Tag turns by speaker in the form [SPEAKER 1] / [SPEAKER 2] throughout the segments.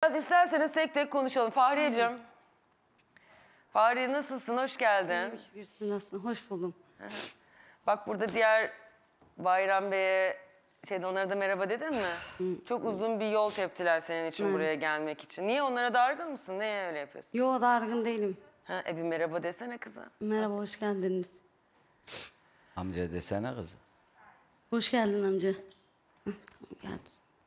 [SPEAKER 1] Biraz isterseniz tek tek konuşalım. Fahriyeciğim. Fahriye nasılsın? Hoş geldin.
[SPEAKER 2] İyiymiş, nasılsın? Hoş buldum.
[SPEAKER 1] Bak burada diğer Bayram Bey'e onlara da merhaba dedin mi? Çok uzun bir yol teptiler senin için buraya gelmek için. Niye onlara dargın mısın? Neye öyle yapıyorsun?
[SPEAKER 2] Yo, dargın değilim.
[SPEAKER 1] Bir merhaba desene kıza.
[SPEAKER 2] Merhaba, hoş geldiniz.
[SPEAKER 3] Amca desene kızım.
[SPEAKER 2] Hoş geldin amca. Tamam, geldim.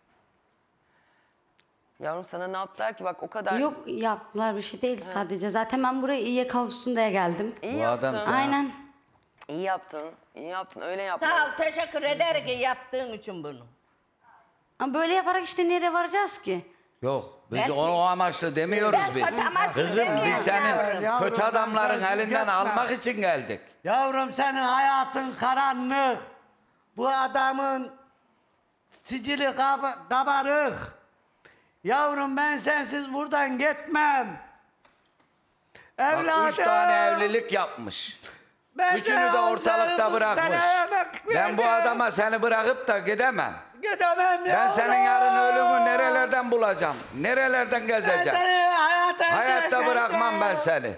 [SPEAKER 1] Yavrum sana ne yaptılar ki? Bak o kadar...
[SPEAKER 2] Yok, yaptılar bir şey değil sadece. Zaten ben buraya iyiye kavuşsun diye geldim.
[SPEAKER 1] İyi
[SPEAKER 3] Bu
[SPEAKER 1] yaptın.
[SPEAKER 3] adam sana-
[SPEAKER 2] Aynen.
[SPEAKER 1] İyi yaptın. İyi yaptın. Öyle yaptın.
[SPEAKER 4] Sağ ol, teşekkür ederim ki yaptığın için bunu.
[SPEAKER 2] Ama böyle yaparak işte nereye varacağız ki?
[SPEAKER 3] Yok, biz
[SPEAKER 4] Ben-
[SPEAKER 3] o amaçla demiyoruz
[SPEAKER 4] Ben
[SPEAKER 3] biz.
[SPEAKER 4] kötü amaçlı
[SPEAKER 3] Kızım
[SPEAKER 4] demiyorum
[SPEAKER 3] biz senin
[SPEAKER 5] yavrum.
[SPEAKER 3] kötü
[SPEAKER 5] Yavrum,
[SPEAKER 3] adamların
[SPEAKER 5] ben sensiz
[SPEAKER 3] elinden
[SPEAKER 5] yapma.
[SPEAKER 3] almak için geldik.
[SPEAKER 5] Yavrum senin hayatın karanlık. Bu adamın sicili kabarık. Yavrum ben sensiz buradan gitmem.
[SPEAKER 3] Bak,
[SPEAKER 5] Evladım.
[SPEAKER 3] 3 tane evlilik yapmış.
[SPEAKER 5] ben
[SPEAKER 3] Üçünü de
[SPEAKER 5] sana
[SPEAKER 3] ortalıkta
[SPEAKER 5] sana
[SPEAKER 3] bırakmış.
[SPEAKER 5] emek
[SPEAKER 3] Ben bu
[SPEAKER 5] verdim.
[SPEAKER 3] adama seni bırakıp da gidemem.
[SPEAKER 5] Gidemem
[SPEAKER 3] Ben senin yarın ölümü nerelerden bulacağım? Nerelerden
[SPEAKER 5] Ben
[SPEAKER 3] gezeceğim?
[SPEAKER 5] seni
[SPEAKER 3] Hayatta bırakmam ben seni.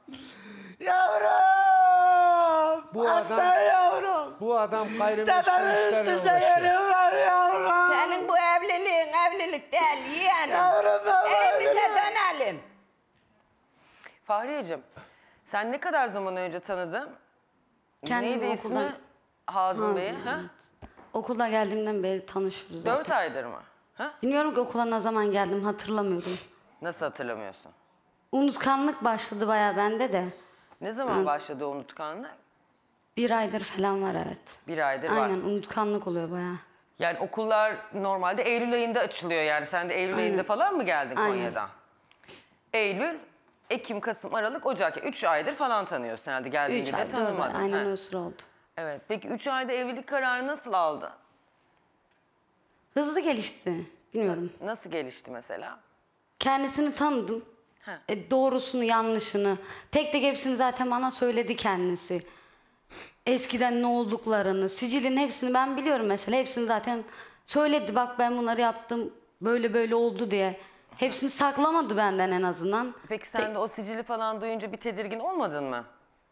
[SPEAKER 5] Yavrum.
[SPEAKER 6] Bu
[SPEAKER 5] hasta
[SPEAKER 6] adam-
[SPEAKER 5] yavrum.
[SPEAKER 6] Bu adam gayrimeşru
[SPEAKER 5] Tepemin
[SPEAKER 6] işlerle
[SPEAKER 5] üstünde
[SPEAKER 6] uğraşıyor.
[SPEAKER 5] yerim var yavrum.
[SPEAKER 4] Senin bu evliliğin evlilik değil yeğenim.
[SPEAKER 5] Yavrum ben
[SPEAKER 4] Evimize
[SPEAKER 5] evliyim.
[SPEAKER 4] dönelim.
[SPEAKER 1] Fahriyeciğim, sen ne kadar zaman önce tanıdın?
[SPEAKER 2] Kendim
[SPEAKER 1] Neydi
[SPEAKER 2] okuldan-
[SPEAKER 1] ismi? Hazım Bey'i. Ha?
[SPEAKER 2] Okulda geldiğimden beri tanışıyoruz zaten.
[SPEAKER 1] 4 aydır mı? Ha?
[SPEAKER 2] Bilmiyorum ki okula ne zaman geldim, hatırlamıyorum.
[SPEAKER 1] Nasıl hatırlamıyorsun?
[SPEAKER 2] Unutkanlık başladı bayağı bende de.
[SPEAKER 1] Ne zaman başladı o unutkanlık?
[SPEAKER 2] 1 aydır falan var, evet.
[SPEAKER 1] 1 aydır var.
[SPEAKER 2] Aynen, unutkanlık oluyor bayağı.
[SPEAKER 1] Yani okullar normalde Eylül ayında açılıyor yani. Sen de Eylül ayında falan mı geldin
[SPEAKER 2] Aynen.
[SPEAKER 1] Konya'dan? Eylül, Ekim, Kasım, Aralık, Ocak. 3 aydır falan tanıyorsun herhalde.
[SPEAKER 2] 3
[SPEAKER 1] Geldiğinde
[SPEAKER 2] ay,
[SPEAKER 1] de
[SPEAKER 2] 4 ay.
[SPEAKER 1] tanımadın.
[SPEAKER 2] Aynen
[SPEAKER 1] Ha.
[SPEAKER 2] o sıra oldu.
[SPEAKER 1] Evet. Peki 3 ayda evlilik kararı nasıl aldın?
[SPEAKER 2] Hızlı gelişti. Bilmiyorum.
[SPEAKER 1] Nasıl gelişti mesela?
[SPEAKER 2] Kendisini tanıdım.
[SPEAKER 1] Ha.
[SPEAKER 2] Doğrusunu, yanlışını. Tek tek hepsini zaten bana söyledi kendisi. Eskiden ne olduklarını, sicilin hepsini ben biliyorum mesela. Hepsini zaten söyledi. Bak ben bunları yaptım, böyle böyle oldu diye. Hepsini saklamadı benden en azından.
[SPEAKER 1] Peki sen de o sicili falan duyunca bir tedirgin olmadın mı?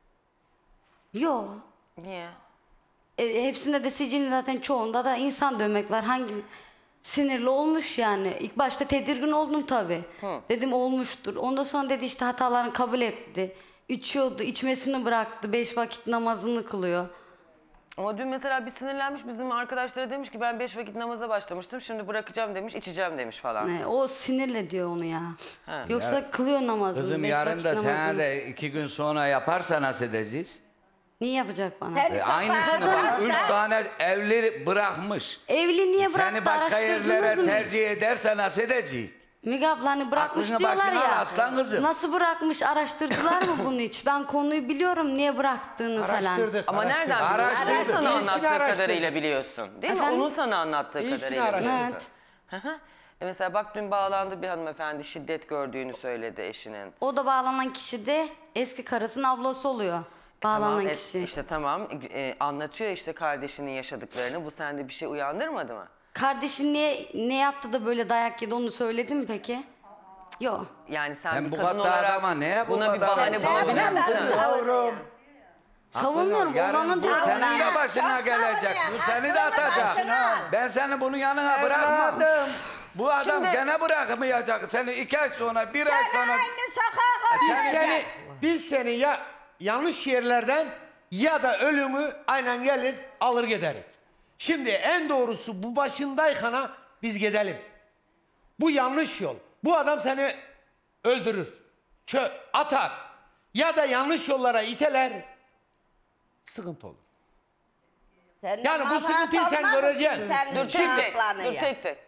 [SPEAKER 2] Yo.
[SPEAKER 1] Niye?
[SPEAKER 2] Hepsinde de sicilin zaten çoğunda da insan dövmek var. Hangi sinirli olmuş yani. İlk başta tedirgin oldum tabii. Dedim olmuştur. Ondan sonra dedi işte hatalarını kabul etti. İçiyordu, içmesini bıraktı. 5 vakit namazını kılıyor.
[SPEAKER 1] Ama dün mesela bir sinirlenmiş bizim arkadaşlara demiş ki ben 5 vakit namaza başlamıştım. Şimdi bırakacağım demiş, içeceğim demiş falan.
[SPEAKER 2] O sinirle diyor onu ya.
[SPEAKER 1] Ha.
[SPEAKER 2] Yoksa kılıyor namazını.
[SPEAKER 3] Kızım
[SPEAKER 2] 5
[SPEAKER 3] yarın
[SPEAKER 2] vakit
[SPEAKER 3] da sana
[SPEAKER 2] namazını.
[SPEAKER 3] da 2 gün sonra yaparsa nasıl edeceğiz?
[SPEAKER 2] Niye yapacak bana?
[SPEAKER 4] Seni
[SPEAKER 3] Aynısını
[SPEAKER 4] sokağa
[SPEAKER 3] bak 3
[SPEAKER 4] atarsa-
[SPEAKER 3] tane evli bırakmış.
[SPEAKER 2] Evli niye bıraktı?
[SPEAKER 3] Seni başka yerlere
[SPEAKER 2] Araştırdınız mı
[SPEAKER 3] tercih ederse nasıl edecek?
[SPEAKER 2] Müge abla hani bırakmış
[SPEAKER 3] Aklını
[SPEAKER 2] diyorlar
[SPEAKER 3] başına
[SPEAKER 2] ya.
[SPEAKER 3] al aslan kızım.
[SPEAKER 2] Nasıl bırakmış, araştırdılar mı bunu hiç? Ben konuyu biliyorum niye bıraktığını falan.
[SPEAKER 6] Araştırdık.
[SPEAKER 1] Ama nereden biliyorsun?
[SPEAKER 3] Araştırdım.
[SPEAKER 1] Onun sana
[SPEAKER 6] İyisini
[SPEAKER 1] anlattığı
[SPEAKER 6] araştırdım.
[SPEAKER 1] kadarıyla biliyorsun. Değil mi?
[SPEAKER 2] Efendim?
[SPEAKER 1] Onun sana anlattığı
[SPEAKER 6] İyisini
[SPEAKER 1] kadarıyla
[SPEAKER 6] araştırdım.
[SPEAKER 1] biliyorsun. Hı hı. Mesela bak dün bağlandı bir hanımefendi şiddet gördüğünü söyledi eşinin.
[SPEAKER 2] O da bağlanan kişi de eski karısının ablası oluyor. Bağlanan
[SPEAKER 1] Tamam,
[SPEAKER 2] kişi.
[SPEAKER 1] işte tamam anlatıyor işte kardeşinin yaşadıklarını. Bu sende bir şey uyandırmadı mı?
[SPEAKER 2] Kardeşin ne yaptı da böyle dayak yedi onu söyledi mi peki? Yok.
[SPEAKER 1] Yani sen,
[SPEAKER 3] Sen
[SPEAKER 1] bir
[SPEAKER 3] bu
[SPEAKER 1] kadın
[SPEAKER 3] kadar
[SPEAKER 1] olarak
[SPEAKER 3] adama neye bu
[SPEAKER 1] buna bir
[SPEAKER 3] kadar
[SPEAKER 1] bahane
[SPEAKER 3] savunuyorsun?
[SPEAKER 1] bulabilir misin?
[SPEAKER 5] Yavrum.
[SPEAKER 2] Savunmuyorum.
[SPEAKER 3] Yarın
[SPEAKER 2] Olanı
[SPEAKER 3] bu
[SPEAKER 2] diyorum
[SPEAKER 3] senin
[SPEAKER 2] ben.
[SPEAKER 3] de başına
[SPEAKER 4] Çok
[SPEAKER 3] gelecek.
[SPEAKER 4] savunuyor.
[SPEAKER 3] Bu seni de
[SPEAKER 4] Aklını
[SPEAKER 3] atacak.
[SPEAKER 4] başına al.
[SPEAKER 3] Ben seni bunun yanına bırakmam.
[SPEAKER 5] Evladım.
[SPEAKER 3] Bu adam
[SPEAKER 1] Şimdi-
[SPEAKER 3] gene bırakmayacak. Seni 2 ay sonra, 1 ay
[SPEAKER 4] Sen
[SPEAKER 3] sonra...
[SPEAKER 4] aynı sokağa
[SPEAKER 6] Biz seni ya yanlış yerlerden ya da ölümü aynen gelir alır giderik. Şimdi en doğrusu bu başındaykana biz gidelim. Bu yanlış yol. Bu adam seni öldürür. Atar. Ya da yanlış yollara iteler. Sıkıntı olur.
[SPEAKER 4] Senin
[SPEAKER 6] Yani bu
[SPEAKER 4] kafanı
[SPEAKER 6] sıkıntıyı sen
[SPEAKER 4] sormaz
[SPEAKER 6] göreceksin.
[SPEAKER 4] mısın senin
[SPEAKER 1] Dur tek tek.
[SPEAKER 4] cevaplarını
[SPEAKER 1] Dur
[SPEAKER 4] ya?
[SPEAKER 1] tek tek.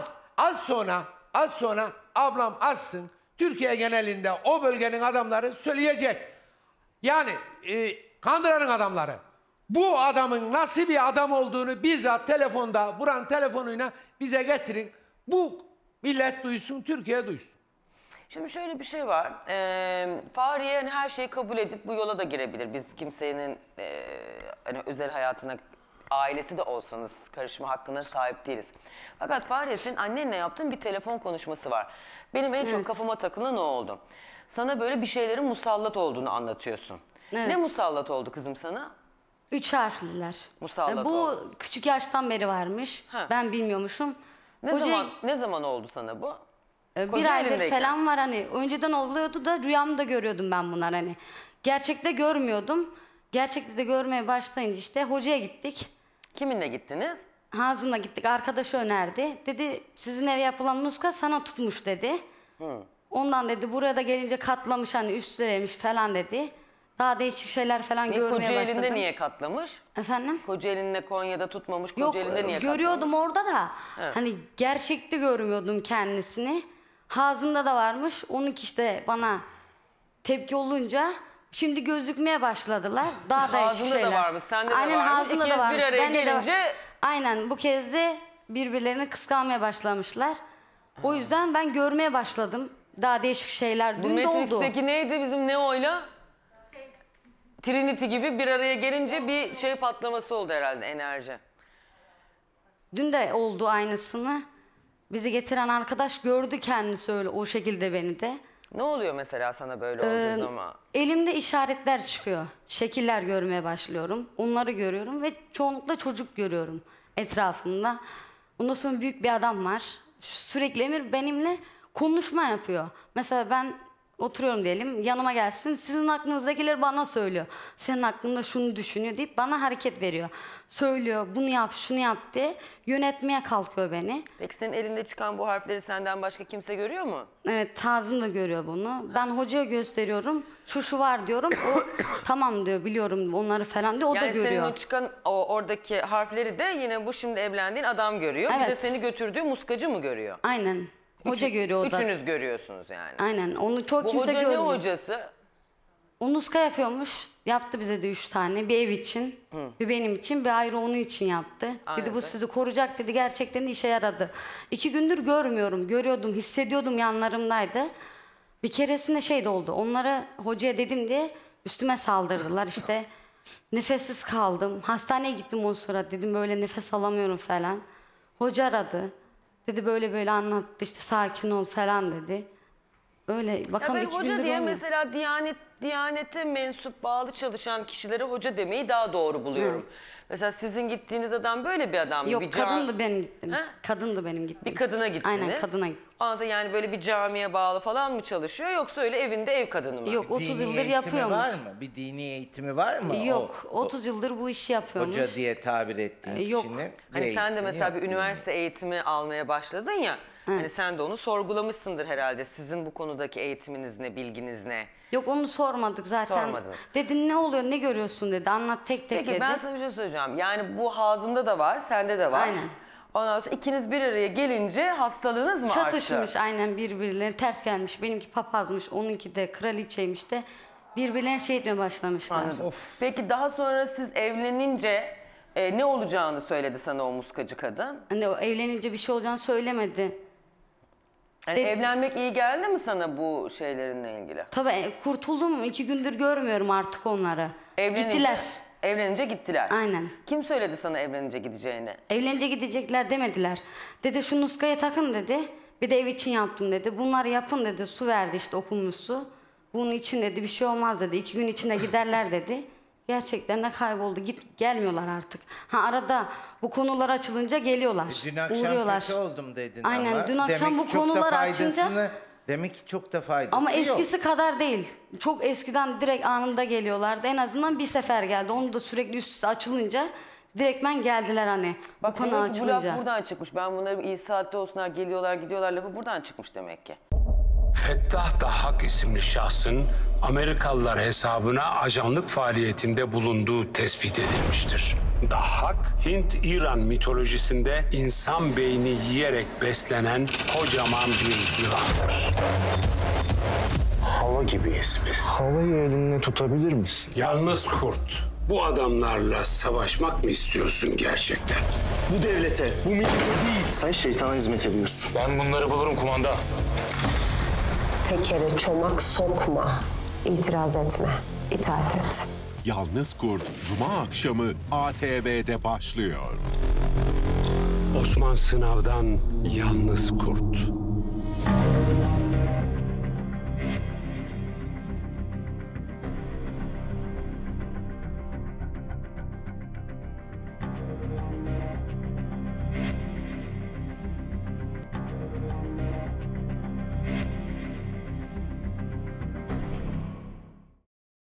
[SPEAKER 6] Az sonra ablam azsın. Türkiye genelinde o bölgenin adamları söyleyecek. Yani Kandıra'nın adamları. Bu adamın nasıl bir adam olduğunu bizzat telefonda, buranın telefonuyla bize getirin. Bu millet duysun, Türkiye duysun.
[SPEAKER 1] Şimdi şöyle bir şey var. Fahriye hani her şeyi kabul edip bu yola da girebilir. Biz kimsenin hani özel hayatına ailesi de olsanız karışma hakkına sahip değiliz. Fakat Fahriye, senin annenle yaptığın bir telefon konuşması var. Benim en çok kafama takılan o oldu. Sana böyle bir şeylerin musallat olduğunu anlatıyorsun.
[SPEAKER 2] Evet.
[SPEAKER 1] Ne musallat oldu kızım sana?
[SPEAKER 2] 3 harfliler.
[SPEAKER 1] Musallat
[SPEAKER 2] Bu
[SPEAKER 1] oldu.
[SPEAKER 2] küçük yaştan beri varmış.
[SPEAKER 1] Ha.
[SPEAKER 2] Ben bilmiyormuşum.
[SPEAKER 1] Ne zaman oldu sana bu?
[SPEAKER 2] Bir
[SPEAKER 1] Koca
[SPEAKER 2] aydır
[SPEAKER 1] elindeyken.
[SPEAKER 2] falan var hani. Önceden oluyordu da rüyamda görüyordum ben bunlar hani. Gerçekte görmüyordum. Gerçekte de görmeye başlayınca işte hocaya gittik.
[SPEAKER 1] Kiminle gittiniz?
[SPEAKER 2] Hazım'la gittik. Arkadaşı önerdi. Dedi sizin eve yapılan nuska sana tutmuş dedi. Ondan dedi buraya da gelince katlamış hani üstlemiş falan dedi. Daha değişik şeyler falan görmeye
[SPEAKER 1] Kocaeli'nde
[SPEAKER 2] başladım.
[SPEAKER 1] niye katlamış?
[SPEAKER 2] Efendim?
[SPEAKER 1] Kocaeli'nde Konya'da tutmamış,
[SPEAKER 2] Yok
[SPEAKER 1] Kocaeli'nde niye
[SPEAKER 2] görüyordum
[SPEAKER 1] katlamış?
[SPEAKER 2] orada da. Hani gerçekte görmüyordum kendisini. Hazım'da da varmış. Onunki işte bana tepki olunca şimdi gözükmeye başladılar. Daha değişik
[SPEAKER 1] Hazım'da da
[SPEAKER 2] şeyler.
[SPEAKER 1] varmış, sende de
[SPEAKER 2] Aynen,
[SPEAKER 1] varmış.
[SPEAKER 2] Hazım'da
[SPEAKER 1] İkiniz
[SPEAKER 2] da
[SPEAKER 1] bir
[SPEAKER 2] varmış.
[SPEAKER 1] araya
[SPEAKER 2] Bende de var.
[SPEAKER 1] gelince-
[SPEAKER 2] Aynen bu kez de birbirlerini kıskanmaya başlamışlar. O yüzden ben görmeye başladım. Daha değişik şeyler.
[SPEAKER 1] Bu
[SPEAKER 2] Dün de oldu.
[SPEAKER 1] Matrix'teki neydi bizim Neo'yla? Trinity gibi bir araya gelince bir şey patlaması oldu herhalde, enerji.
[SPEAKER 2] Dün de oldu aynısını. Bizi getiren arkadaş gördü kendisi öyle o şekilde beni de.
[SPEAKER 1] Ne oluyor mesela sana böyle olduğu zaman?
[SPEAKER 2] Elimde işaretler çıkıyor. Şekiller görmeye başlıyorum. Onları görüyorum ve çoğunlukla çocuk görüyorum etrafımda. Ondan sonra büyük bir adam var. Sürekli Emir benimle konuşma yapıyor. Mesela ben oturuyorum diyelim, yanıma gelsin. Sizin aklınızdakileri bana söylüyor. Senin hakkında şunu düşünüyor deyip bana hareket veriyor. Söylüyor, bunu yap, şunu yap diye yönetmeye kalkıyor beni.
[SPEAKER 1] Peki senin elinde çıkan bu harfleri senden başka kimse görüyor mu?
[SPEAKER 2] Evet, Tazım da görüyor bunu. Ben hocaya gösteriyorum. Şu var diyorum. O tamam diyor, biliyorum onları falan diyor. O da
[SPEAKER 1] Yani senin
[SPEAKER 2] görüyor.
[SPEAKER 1] o çıkan oradaki harfleri de yine bu şimdi evlendiğin adam görüyor. Bir de
[SPEAKER 2] Evet.
[SPEAKER 1] seni götürdüğü muskacı mı görüyor?
[SPEAKER 2] Aynen. Hoca görüyor o da.
[SPEAKER 1] Üçünüz görüyorsunuz yani.
[SPEAKER 2] Aynen. Onu çok
[SPEAKER 1] Bu
[SPEAKER 2] kimse
[SPEAKER 1] hoca
[SPEAKER 2] görmüyor.
[SPEAKER 1] ne hocası?
[SPEAKER 2] O nuska yapıyormuş. Yaptı bize de 3 tane. Bir ev için, bir benim için, bir ayrı onun için yaptı.
[SPEAKER 1] Aynen.
[SPEAKER 2] Dedi bu sizi koruyacak dedi. Gerçekten de işe yaradı. 2 gündür görmüyorum. Görüyordum, hissediyordum, yanlarımdaydı. Bir keresinde şey de oldu. Onlara hocaya dedim diye üstüme saldırdılar işte. Nefessiz kaldım. Hastaneye gittim o sıra. Dedim böyle nefes alamıyorum falan. Hoca aradı. Dedi böyle böyle anlattı işte sakin ol falan dedi. Öyle
[SPEAKER 1] Ya
[SPEAKER 2] bakalım
[SPEAKER 1] ben
[SPEAKER 2] 2
[SPEAKER 1] hoca
[SPEAKER 2] gündür
[SPEAKER 1] diye
[SPEAKER 2] olmuyor.
[SPEAKER 1] mesela Diyanete mensup bağlı çalışan kişilere hoca demeyi daha doğru buluyorum. Mesela sizin gittiğiniz adam böyle bir adam mı?
[SPEAKER 2] Yok
[SPEAKER 1] Bir
[SPEAKER 2] kadındı benim gittim.
[SPEAKER 1] He?
[SPEAKER 2] Kadındı benim gittim.
[SPEAKER 1] Bir kadına gittiniz.
[SPEAKER 2] Aynen kadına gittim.
[SPEAKER 1] Ondan sonra yani böyle bir camiye bağlı falan mı çalışıyor yoksa öyle evinde ev kadını mı?
[SPEAKER 2] Yok 30
[SPEAKER 3] Dini
[SPEAKER 2] yıldır
[SPEAKER 3] eğitimi
[SPEAKER 2] yapıyormuş.
[SPEAKER 3] var mı? Bir dini eğitimi var mı?
[SPEAKER 2] Yok 30 yıldır bu işi yapıyormuş.
[SPEAKER 3] Hoca diye tabir ettiğin
[SPEAKER 2] Yok.
[SPEAKER 3] kişinin
[SPEAKER 1] Hani
[SPEAKER 3] bir
[SPEAKER 1] sen de
[SPEAKER 3] eğitimi
[SPEAKER 1] mesela bir
[SPEAKER 3] yok.
[SPEAKER 1] üniversite eğitimi almaya başladın ya. Hani sen de onu sorgulamışsındır herhalde. Sizin bu konudaki eğitiminiz ne, bilginiz ne?
[SPEAKER 2] Yok onu sormadık zaten.
[SPEAKER 1] Sormadınız.
[SPEAKER 2] Dedi ne oluyor ne görüyorsun dedi. Anlat tek tek
[SPEAKER 1] Peki
[SPEAKER 2] dedi.
[SPEAKER 1] ben sana bir şey söyleyeceğim. Yani bu Hazım'da da var, sende de var.
[SPEAKER 2] Aynen.
[SPEAKER 1] Ondan sonra ikiniz bir araya gelince hastalığınız mı
[SPEAKER 2] Çatışmış
[SPEAKER 1] arttı?
[SPEAKER 2] aynen birbirlerine ters gelmiş. Benimki papazmış, onunki de kraliçeymiş de birbirlerine şey etmeye başlamışlar.
[SPEAKER 1] Anladım. Peki daha sonra siz evlenince ne olacağını söyledi sana o muskacı kadın?
[SPEAKER 2] Hani o evlenince bir şey olacağını söylemedi.
[SPEAKER 1] Yani
[SPEAKER 2] Dedi-
[SPEAKER 1] evlenmek iyi geldi mi sana bu şeylerinle ilgili?
[SPEAKER 2] Tabii kurtuldum 2 gündür görmüyorum artık onları.
[SPEAKER 1] Evlenince,
[SPEAKER 2] Gittiler.
[SPEAKER 1] Evlenince gittiler.
[SPEAKER 2] Aynen.
[SPEAKER 1] Kim söyledi sana evlenince gideceğini?
[SPEAKER 2] Evlenince gidecekler demediler. Dedi şu nuskayı takın dedi. Bir de ev için yaptım dedi. Bunları yapın dedi. Su verdi işte okunmuş su. Bunun için dedi bir şey olmaz dedi. 2 gün içinde giderler dedi. Gerçekten de kayboldu. Gelmiyorlar artık. Ha arada bu konular açılınca geliyorlar.
[SPEAKER 3] Dün akşam
[SPEAKER 2] Uğruyorlar.
[SPEAKER 3] kötü oldum dedin
[SPEAKER 2] Aynen,
[SPEAKER 3] ama.
[SPEAKER 2] dün akşam
[SPEAKER 3] demek
[SPEAKER 2] bu
[SPEAKER 3] ki çok da
[SPEAKER 2] konular
[SPEAKER 3] faydasını-
[SPEAKER 2] açınca-
[SPEAKER 3] Demek ki çok da faydası
[SPEAKER 2] Ama
[SPEAKER 3] yok.
[SPEAKER 2] eskisi kadar değil. Çok eskiden direkt anında geliyorlardı. En azından bir sefer geldi. Onu da sürekli üst üste açılınca direktmen geldiler hani.
[SPEAKER 1] Bak
[SPEAKER 2] bu konu
[SPEAKER 1] demek ki bu
[SPEAKER 2] açılınca.
[SPEAKER 1] laf buradan çıkmış. Ben bunları iyi saatte olsunlar, geliyorlar gidiyorlar lafı buradan çıkmış demek ki.
[SPEAKER 7] Fettah Dahhak isimli şahsın Amerikalılar hesabına ajanlık faaliyetinde bulunduğu tespit edilmiştir. Dahhak, Hint-İran mitolojisinde insan beyni yiyerek beslenen kocaman bir yılandır.
[SPEAKER 8] Hava gibi ismi. Havayı elinde tutabilir misin?
[SPEAKER 7] Yalnız kurt, bu adamlarla savaşmak mı istiyorsun gerçekten?
[SPEAKER 8] Bu devlete, bu millete değil. Sen şeytana hizmet ediyorsun.
[SPEAKER 7] Ben bunları bulurum kumanda.
[SPEAKER 9] Tekere çomak sokma. İtiraz etme. İtaat et. Yalnız Kurt Cuma akşamı ATV'de başlıyor.
[SPEAKER 7] Osman Sınav'dan Yalnız Kurt.